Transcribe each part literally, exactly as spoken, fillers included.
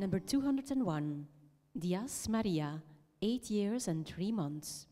number two hundred one, Diaz Maria, eight years and three months.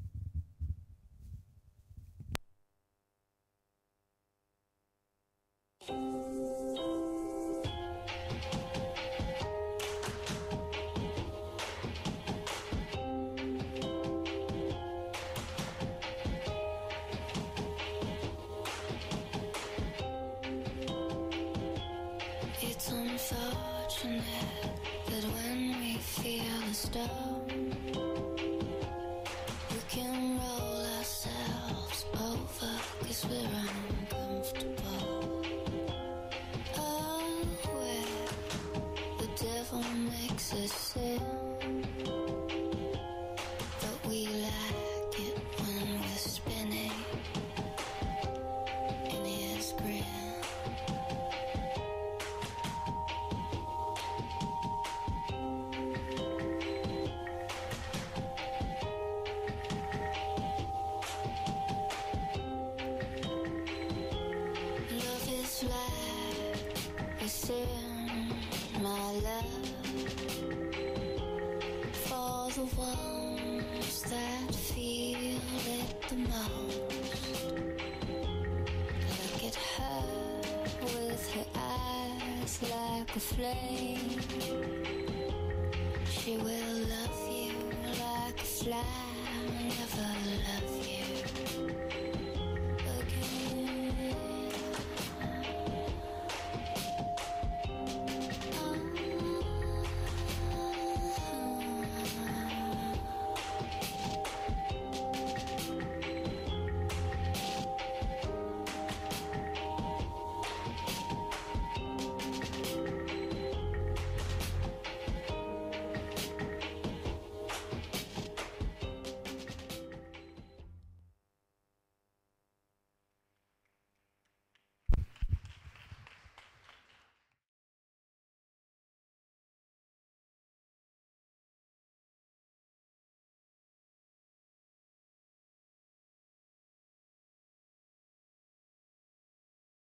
It's unfortunate that when we feel a storm, we can roll ourselves over 'cause we're uncomfortable. Oh, where the devil makes us sin, but we like it when we're spinning in his grin. In my love for the ones that feel it the most. Look at her with her eyes like a flame. She will